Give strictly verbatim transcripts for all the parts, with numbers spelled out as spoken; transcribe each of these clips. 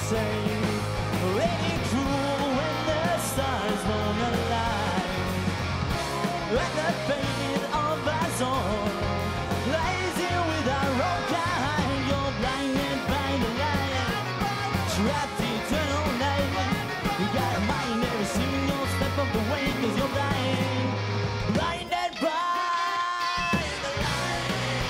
same. Really cruel when the stars won't align. At the fate of us all lies here with our own kind. You're blinded by the light, trapped eternal night. You gotta mind every single step of the way, cause you're blind. Blinded by the light.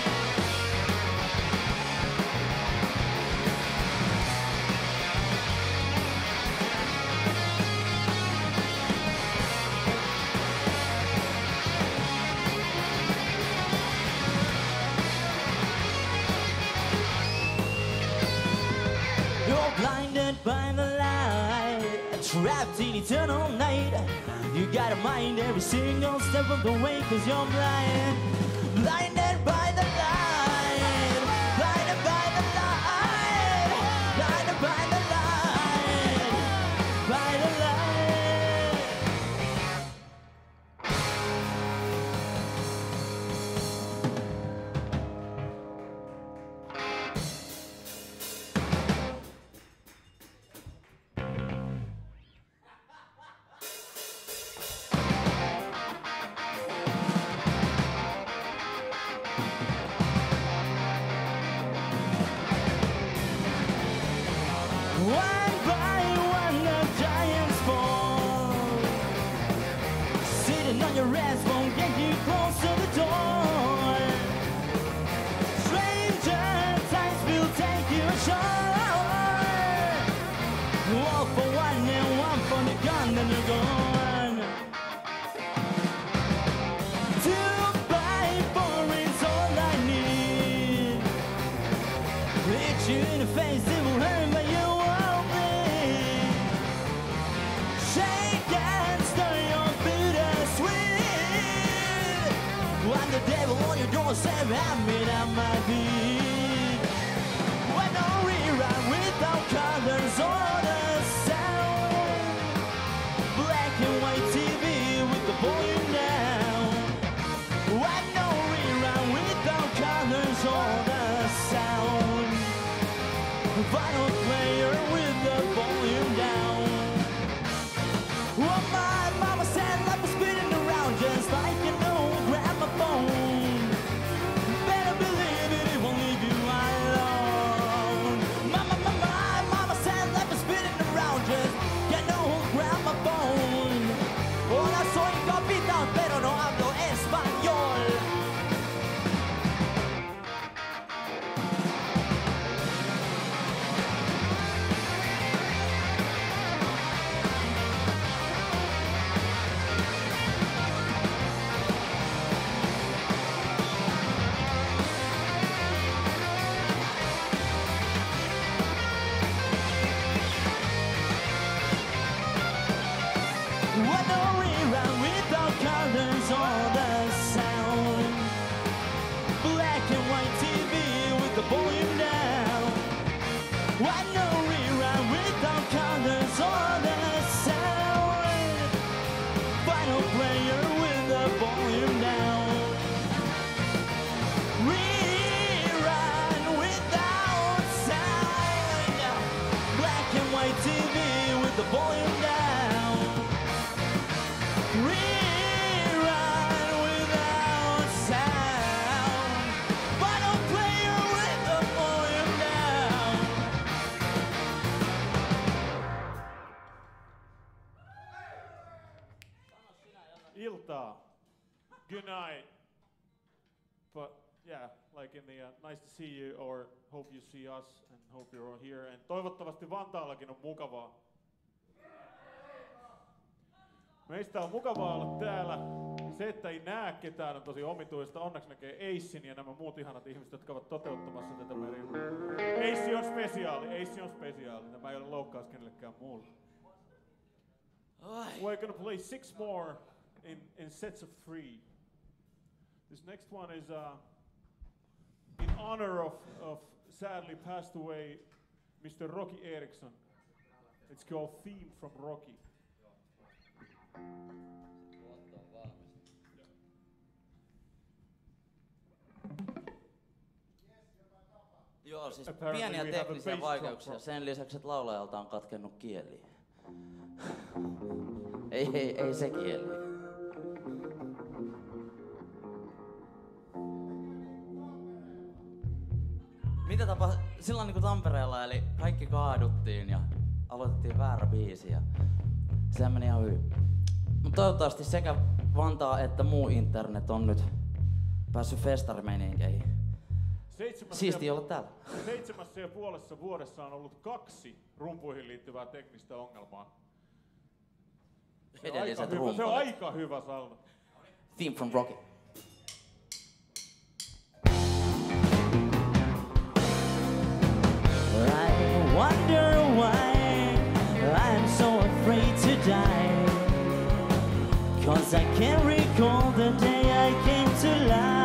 You're blinded by the light, trapped in eternal night. You gotta mind every single step of the way, cause you're blind. Blinded by the light, blinded by the light, blinded by the light, by the light. One by one the giants fall. Sitting on your ass won't get you close to the door. Stranger times will take you ashore. All for one and one for the gun, then you're gone. Two by four is all I need. Hit you in the face, it will hurt, but you won't bleed. Shake and stir your bittersweet. I'm the devil on your doorstep, I mean I might be. When no rerun without colors or the sound. Black and white T V with the volume down. When no rerun without colors or the sound. Vinyl player with the volume down. Oh, my mama said life was spinning around just like an old gramophone. Better believe it, it won't leave you alone. Mama, mama, my mama said life was spinning around just like an old gramophone. Hola, soy capitán, pero no hablo español. What no rerun without colors or the sound. Black and white T V with the volume down. What no rerun without colors or the sound. Vinyl player with the volume down. Rerun without sound. Black and white T V with the volume down. Rerun without sound. Vinyl player with the volume down. Iltaa. Good night. But yeah, like in the uh, nice to see you, or hope you see us, and hope you're all here. And toivottavasti Vantaallakin on mukavaa. Meistä on mukavaa olla täällä. Se, että ei näe ketään, on tosi omituista. Onneksi näkee Acein ja nämä muut ihanat ihmiset, jotka ovat toteuttamassa tätä meidän. Ace on spesiaali, Ace on spesiaali. Tämä ei ole loukkaus kenellekään muulle. We're gonna play six more in, in sets of three. This next one is uh, in honor of, of sadly passed away Mister Rocky Eriksson. It's called Theme from Rocky. Joo. Joo, siis Apparently pieniä we have a teknisiä bass drum vaikeuksia pro- sen lisäksi, että laulajalta on katkennut kieli. ei, ei, ei se kieli. Mitä tapahtui silloin niin kuin Tampereella, eli kaikki kaaduttiin ja aloitettiin väärä biisi ja sehän meni ihan hyvin. Mutta toivottavasti sekä Vantaa että muu internet on nyt päässyt festarimeniinkeihin. Seitsemässä Siistiä ja- olla täällä. Seitsemässä ja puolessa vuodessa on ollut kaksi rumpuihin liittyvää teknistä ongelmaa. Se on, aika Edelliset hyvä, se on rumpat. aika hyvä saldo. Theme from Rocky. I wonder why I'm so afraid to die. Cause I can't recall the day I came to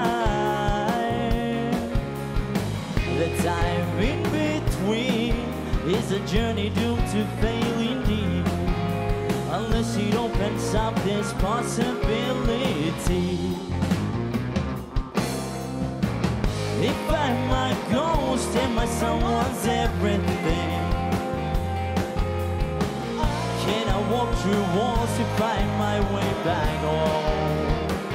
life. The time in between is a journey doomed to fail indeed. Unless it opens up this possibility. If I'm a ghost, am I someone's everything? Can I walk through walls to find my way back home?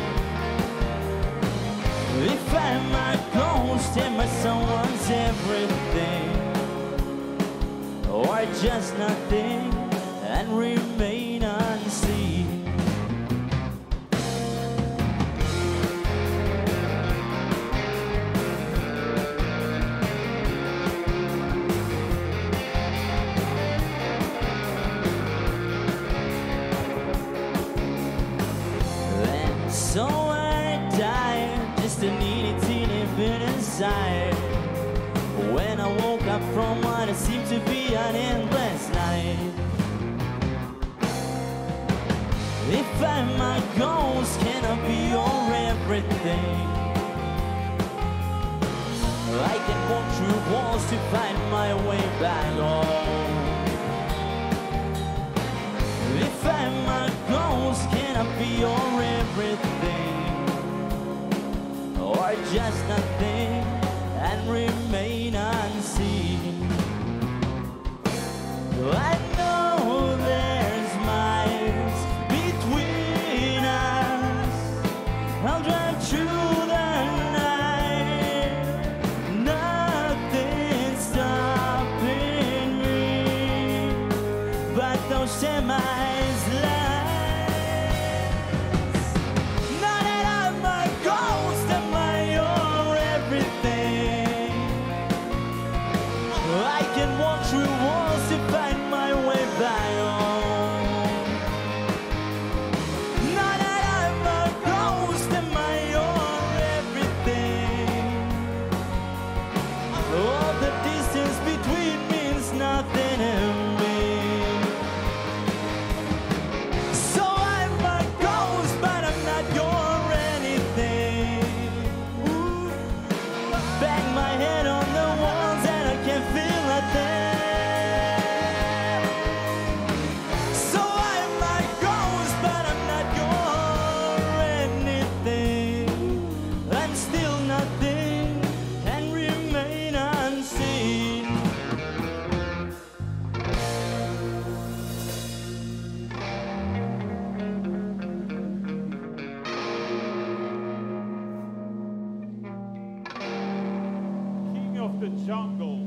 If I'm a ghost, am I someone's everything? Or just nothing and remain unseen? And so I died, just a needy teeny bit inside. When I woke up from what seemed to be an endless night. If I'm a ghost, can I be your everything? I can walk through walls to find my way back home. If I'm a ghost, can I be your everything? Or just nothing and remain unseen? I know there's miles between us. I'll drive through the night. Nothing's stopping me but those semis lights. Now that I'm a ghost, am I your everything? I can walk through walls to find my way back home. Now that I'm a ghost, am I your everything? All the distance between means nothing to me. So I'm a ghost, but I'm not your anything. Ooh. Bang my head on the walls and I can feel a thing. So I'm a ghost, but I'm not your anything. I'm still nothing and remain unseen. King of the Jungle.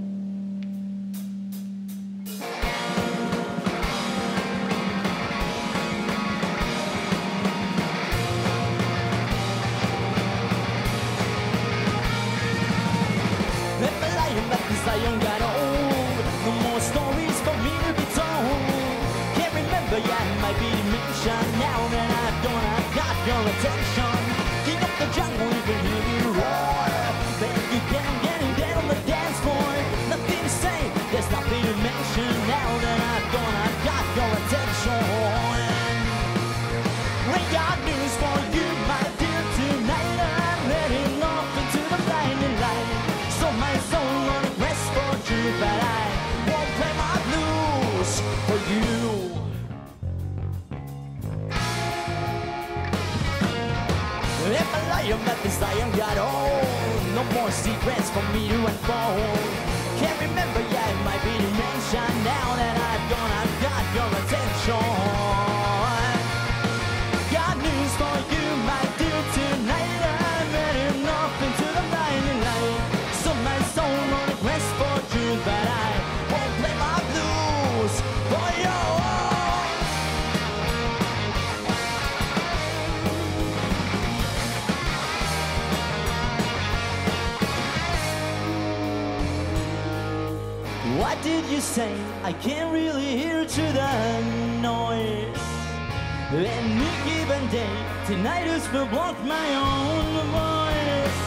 Let the lion let the lion got old. No more stories for me to be told. Can't remember, yeah, it might be mentioned. Now that I've done, I've got your attention. King of the jungle, you can hear me roar. But if you can't get it down on the dance floor, nothing to say, there's nothing to mention. Now that I've done, I've got your attention. We got news for you, my dear, tonight. I'm heading off into the blinding light. So my soul on a quest for truth, but I won't play my blues for you. If a lion, but this lion got old. no more secrets for me to unfold. Can't remember, yeah, it might be dementia. Now that I've gone, I've got your attention. Got news for you, my dear, tonight. I'm heading off into the blinding light. So my soul on a quest for truth, but I won't play my blues for you. What did you say? I can't really hear through the noise. Any given day, tinnitus will block my own voice.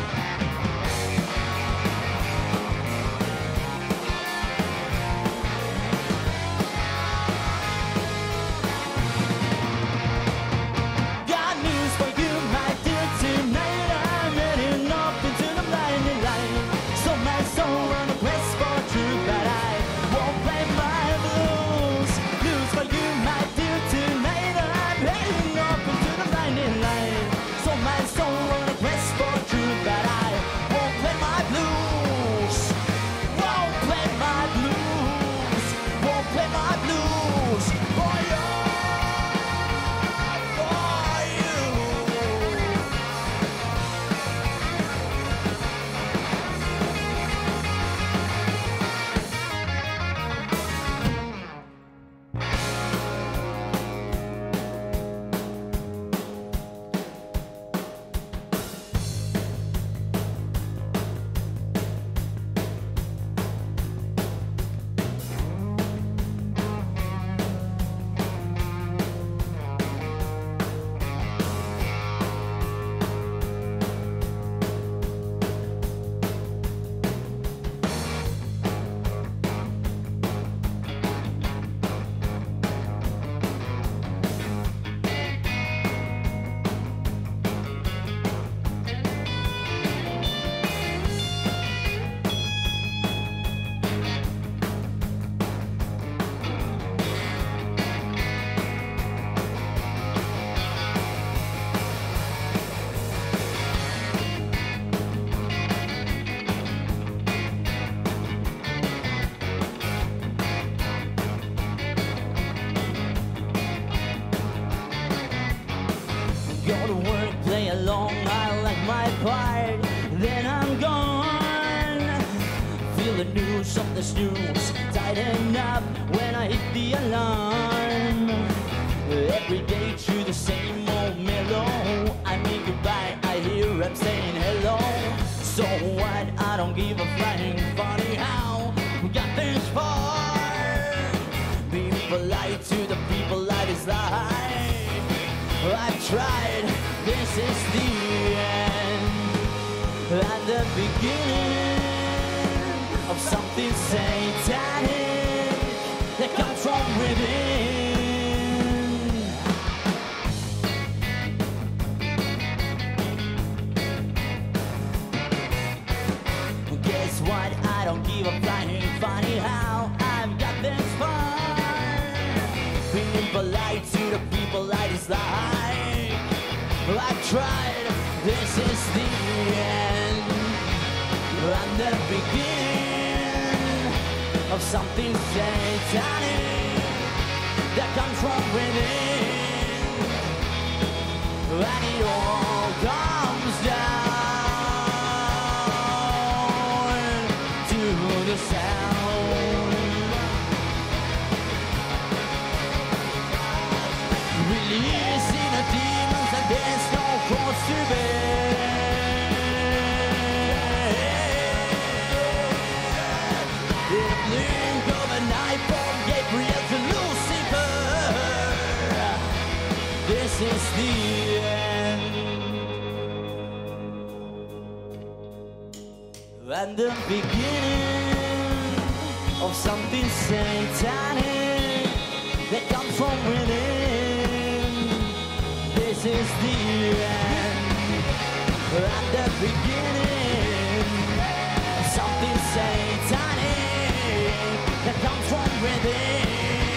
Got news for you, my dear, tonight. I'm heading off into the blinding light. So my soul on a quest for truth, but I won't play my blues. Blues for you, my dear, tonight. I'm heading off into the blinding light. So my soul on a quest for truth, but I won't play my blues. Won't play my blues. Won't play my blues for you. For you. Go to work, play along, I like my part, then I'm gone. Feel the news of the snooze, tighten up when I hit the alarm. Every day to the same old mellow, I mean goodbye, I hear I'm saying hello. So what, I don't give a flying, funny how we got this far. Being polite to the people I dislike. I've tried, this is the end, and the beginning of something satanic that comes from within. Guess what? I don't give a flying, funny how I've got this far. Being polite to the people I dislike. I've tried, this is the end, and the beginning of something satanic that comes from within, and it all comes down to the sound. Releasing the demons and there's no cross to bear. In a blink of an eye from Gabriel to Lucifer, this is the end, and the beginning of something satanic that comes from within. This is the end, and the beginning of something satanic that comes from within,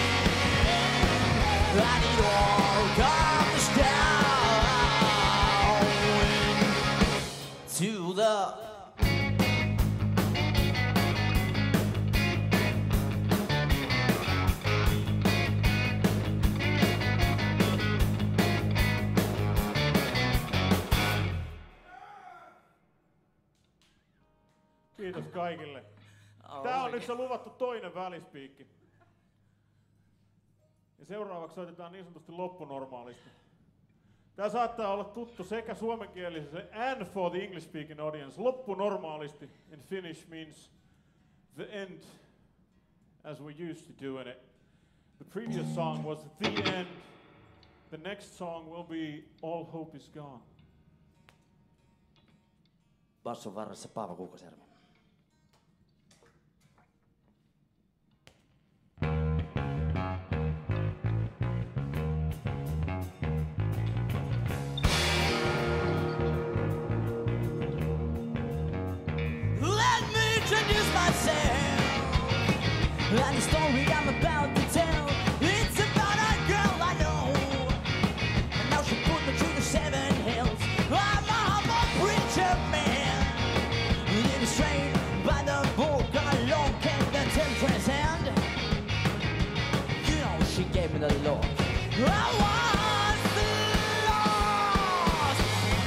and it all comes down to the Kiitos kaikille. Oh, Tää on oikein. nyt se luvattu toinen välispiikki. Ja seuraavaksi soitetaan niin sanotusti loppunormaalisti. Tää saattaa olla tuttu sekä suomenkieliselle and for the English speaking audience. Loppunormaalisti in Finnish means the end as we used to do in it. The previous song was the end. The next song will be All Hope Is Gone. Basson varressa Paavo Kuukasjärvi. Let me introduce myself and the story I'm about to tell. It's about a girl I know, and now she put me through the seven hills. I'm a humble preacher man, leading straight by the book. Along came the temptress and you know she gave me the look. I was lost.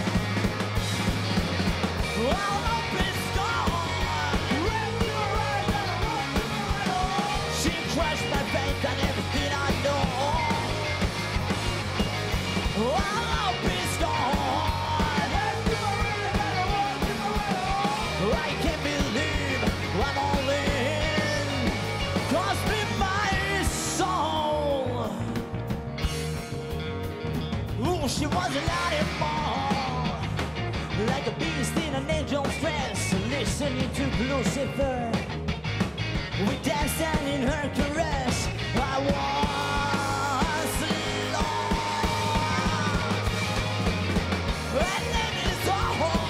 All hope is gone. She crushed my faith and everything I know. All hope is gone. I can't believe I'm all in. Cost me my soul. Ooh, she wasn't anymore. Like a beast in an angel's dress, listening to Lucifer. We danced and in her caress I was lost. And then it's all.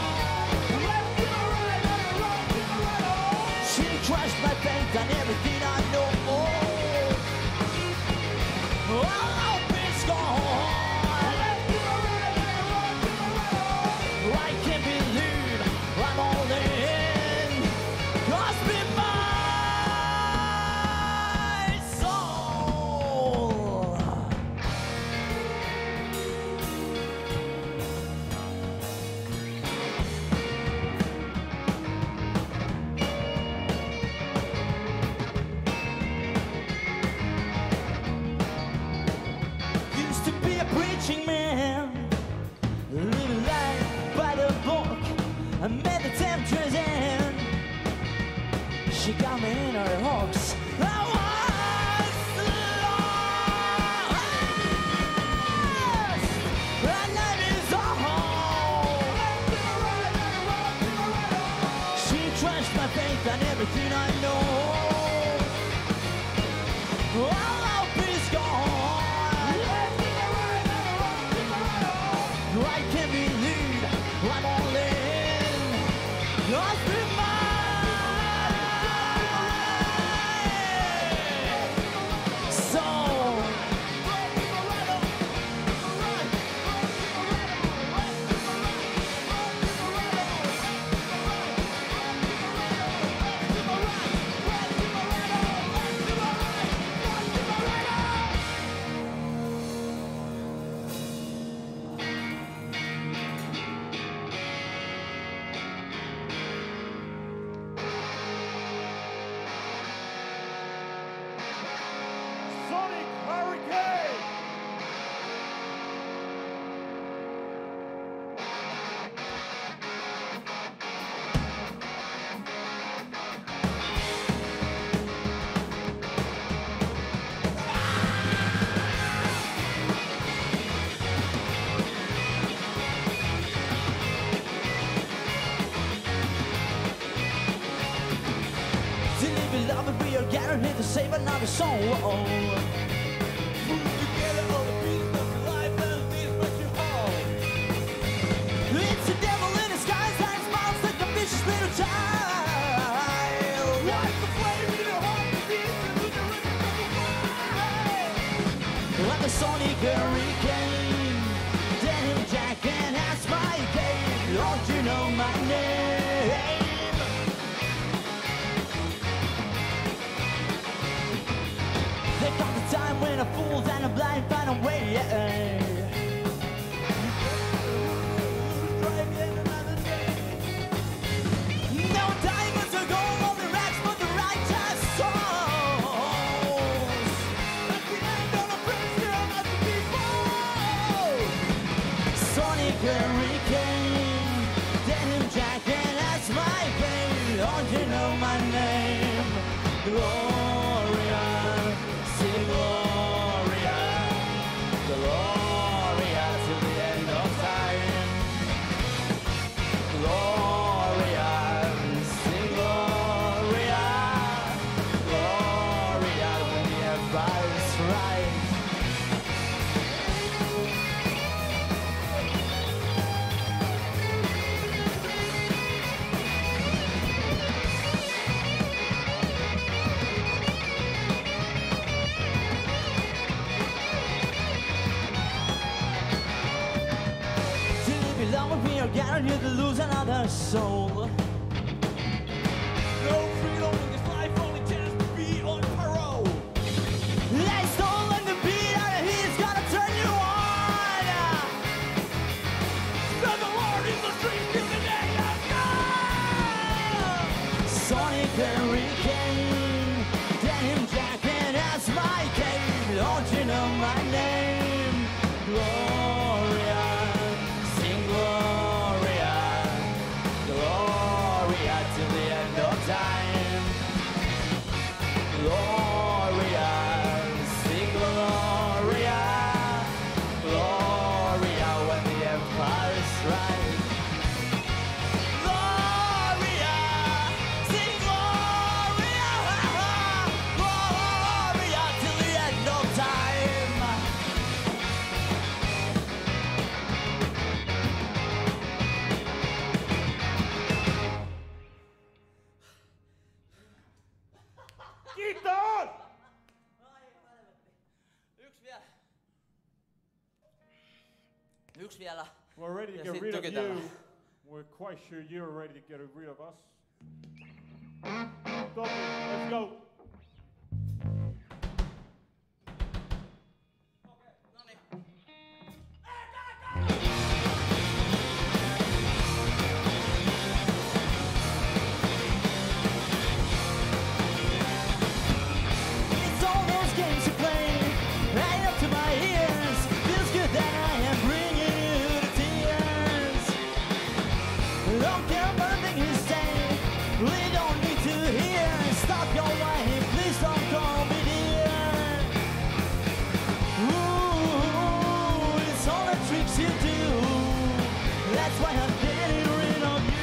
She crushed my faith and everything I know. All hope is gone. I can't believe I'm all in. Cost me my soul. Used to be a preaching man, living life by the book. I met the temptress and she got me in her hooks. I was lost. Her name is all. She crushed my faith and everything I know. All hope is gone. I can't believe I'm all in. Lost me my soul. Sonic Hurricane! To live in love and we are guaranteed to save another soul. Together all the pieces of life and this what you hold. It's the devil in disguise and smiles like a vicious little child. Like the flame in your heart, the beast and the rhythm of the wild. Like a Sonic Hurricane, Denim Jack and that's my game. Don't you know my name? There comes a time when a fool and a blind find a way. No diamonds or hurricane. Denim jacket, that's my pain. Don't you know my name? Gloria, sing Gloria, Gloria till the end of time. Gloria, sing Gloria, Gloria when the empire's right. Belong with me or guaranteed to lose another soul. No freedom in this life, only chance to be on parole. They stolen the beat out of he's gonna turn you on. Spend the Lord in the street till the day of God. Sonic hurricane, denim jacket, that's my game. Don't you know my name? Gloria. Gloria, Gloria till the end of time. Gloria, sing Gloria, Gloria when the empire's right. Gloria, sing Gloria, Gloria till the end of time. Kiitos! Yksi vielä. Yksi vielä. We're ready to Ja get sit rid of tykytään. you. We're quite sure you're ready to get rid of us. Go, let's go. It's all those games you play, right up to my ears. Feels good that I am bringing you to tears. Don't care about a thing you say, really don't need to hear. Stop your whining, please don't call me dear. Ooh, it's all the tricks you do. That's why I'm getting rid of you.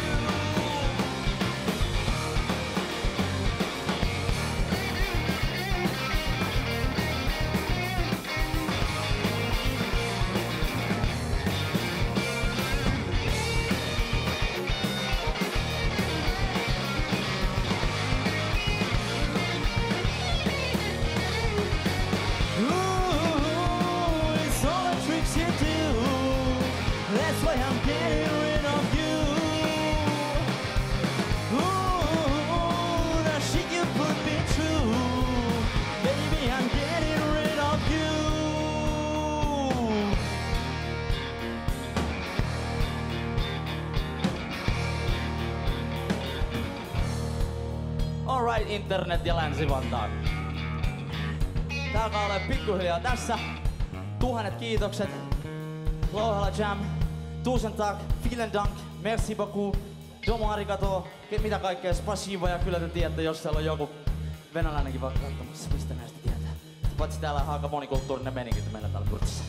Ooh, it's all the tricks you do. That's why I'm getting rid of you. Ooh, the shit you put me through. Baby, I'm getting rid of you. Alright, internet ja Länsi-Vantaa. Tää alkaa olla pikkuhiljaa tässä. Tuhannet kiitokset. Louhella Jam. Tusen tak. Vielen dank. Merci beaucoup. Domo arigato. Ke- Mitä kaikkea spasibo ja kyllä te tiedätte, jos siellä on joku venäläinenkin vaikka katsomassa. Mistä näistä tietää? Paitsi täällä on aika monikulttuurinen meininki meillä täällä Kurtsissa.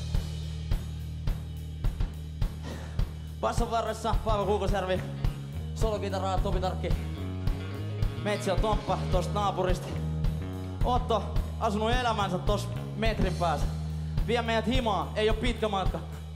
Basson varressa Paavo Kuukosjärvi. Solokitaraa Topi Tarkki. Metsi on Tomppa tosta naapurista. Otto asunut elämänsä tossa metrin päässä. Vie meidät himaa, ei oo pitkä matka.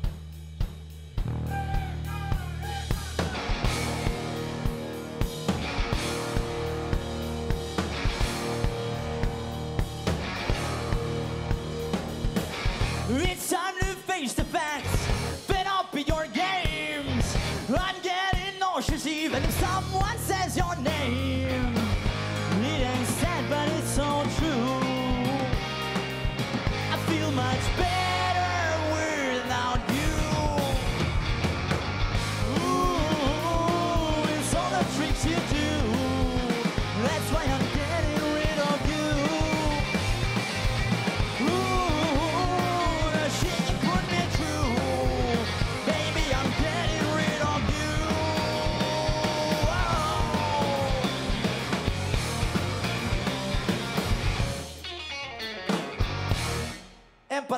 It's time to face the facts. Fed up with your games. I'm getting nauseous even if someone says your name. It ain't sad, but it's so true. I feel much better without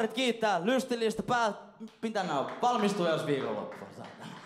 kaverit kiittää lystillistä pää... Mitä nää on? Valmistuu jos viikonloppua.